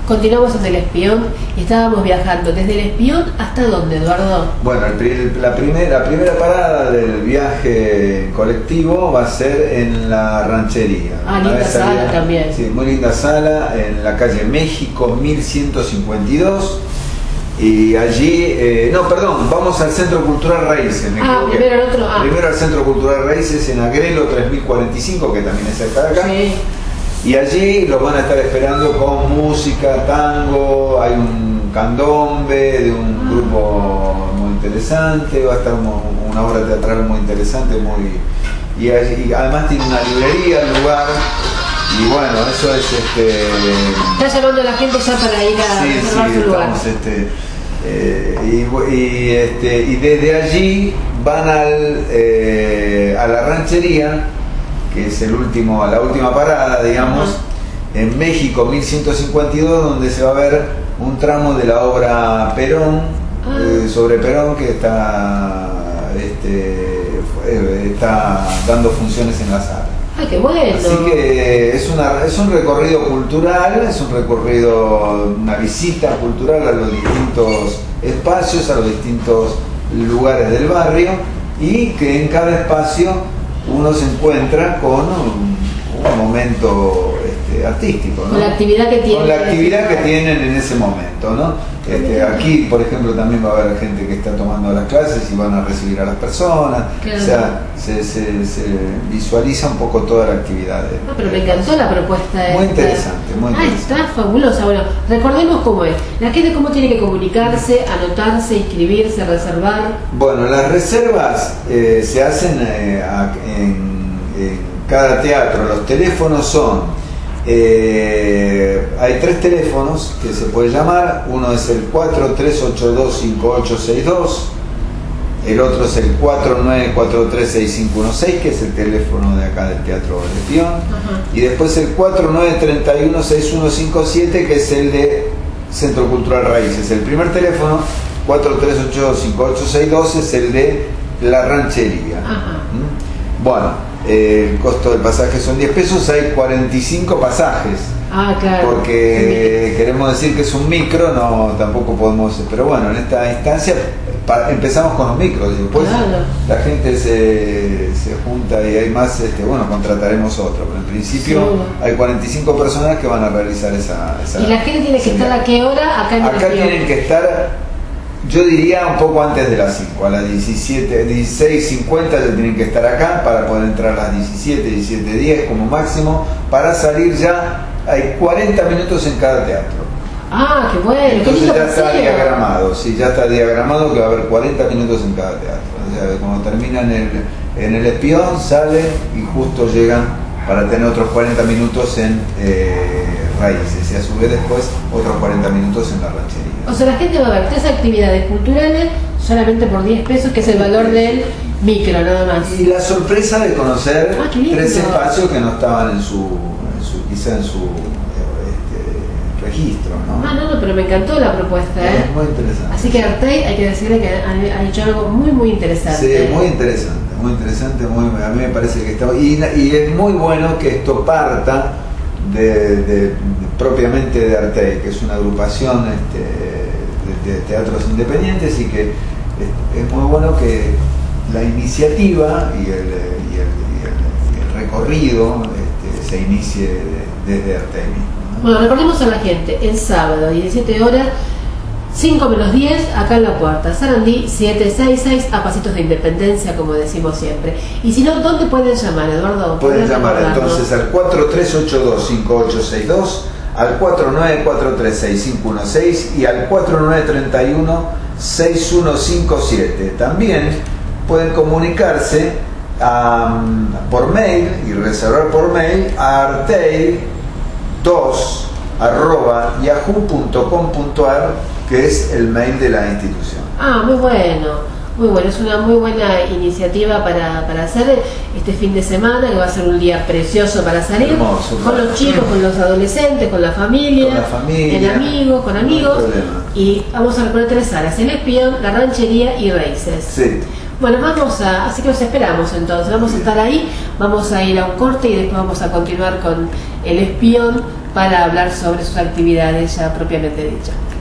Continuamos en El Espión y estábamos viajando desde El Espión hasta ¿dónde, Eduardo? Bueno, la primera parada del viaje colectivo va a ser en la ranchería. Ah, linda sala también. Sí, muy linda sala, en la calle México 1152. Y allí, vamos al Centro Cultural Raíces. Primero al otro. Primero al Centro Cultural Raíces en Agrelo 3045, que también es cerca de acá. Sí. Y allí los van a estar esperando con música, tango, hay un candombe de un grupo muy interesante, va a estar una obra teatral muy interesante, y además tiene una librería el lugar. Y bueno, eso es Está llamando a la gente ya para ir a reservar su lugar. Y desde allí van a la ranchería, que es la última parada, digamos, en México 1152, donde se va a ver un tramo de la obra Perón, sobre Perón, que está dando funciones en la sala. ¡Ah, qué bueno! Así que es un recorrido cultural, es una visita cultural a los distintos espacios, a los distintos lugares del barrio, y que en cada espacio uno se encuentra con un momento artístico, ¿no? Con la actividad que tienen. Con la actividad que tienen en ese momento, ¿no? Aquí, por ejemplo, también va a haber gente que está tomando las clases y van a recibir a las personas. Claro. O sea, se visualiza un poco toda la actividad. Pero me encantó la propuesta. Muy interesante, muy interesante. Está fabulosa. Bueno, recordemos cómo es. La gente cómo tiene que comunicarse, anotarse, inscribirse, reservar. Bueno, las reservas se hacen en cada teatro. Los teléfonos son... hay 3 teléfonos que se puede llamar. Uno es el 4382-5862, el otro es el 4943-6516, que es el teléfono de acá del Teatro El Espión, y después el 4931-6157, que es el de Centro Cultural Raíces. El primer teléfono, 4382-5862, es el de la ranchería. Bueno, el costo del pasaje son 10 pesos, hay 45 pasajes. Claro. Porque queremos decir que es un micro, no, tampoco podemos, pero bueno, en esta instancia empezamos con los micros y después la gente se junta y hay más, contrataremos otro, pero en principio hay 45 personas que van a realizar esa ¿Y la gente tiene que estar a qué hora? Acá tienen que estar, yo diría, un poco antes de las 5, a las 16:50 ya tienen que estar acá para poder entrar a las 17:10 como máximo, para salir ya. Hay 40 minutos en cada teatro. Qué bueno. Entonces ya está diagramado, ya está diagramado que va a haber 40 minutos en cada teatro. O sea, cuando terminan en el Espión, salen y justo llegan para tener otros 40 minutos en Raíces, y a su vez después otros 40 minutos en la ranchería. O sea, la gente va a ver 3 actividades culturales solamente por 10 pesos, que es el valor del micro, nada más. Y la sorpresa de conocer 3 espacios que no estaban quizá en su registro, ¿no? No, pero me encantó la propuesta, Es muy interesante. Así que Artey, hay que decirle que ha hecho algo muy, muy interesante. Sí, muy interesante, a mí me parece que está... Y es muy bueno que esto parta propiamente de Artey, que es una agrupación de teatros independientes, y que es muy bueno que la iniciativa y el recorrido se inicie desde Artey mismo. Bueno, recordemos a la gente, el sábado, 17 horas, 5 menos 10, acá en la puerta, Sarandí 766, a pasitos de Independencia, como decimos siempre. Y si no, ¿dónde pueden llamar, Eduardo? Pueden llamar entonces al 4382-5862, al 4943-6516 y al 4931-6157. También pueden comunicarse por mail y reservar por mail a artey2@yahoo.com.ar, que es el mail de la institución. Muy bueno. Muy bueno, es una muy buena iniciativa para hacer este fin de semana, que va a ser un día precioso para salir. Hermoso, con los chicos, con los adolescentes, con la familia, con amigos. Y vamos a recorrer 3 áreas: El Espión, la ranchería y Raíces. Sí. Bueno, así que los esperamos entonces, vamos a estar ahí, vamos a ir a un corte y después vamos a continuar con El Espión para hablar sobre sus actividades ya propiamente dichas.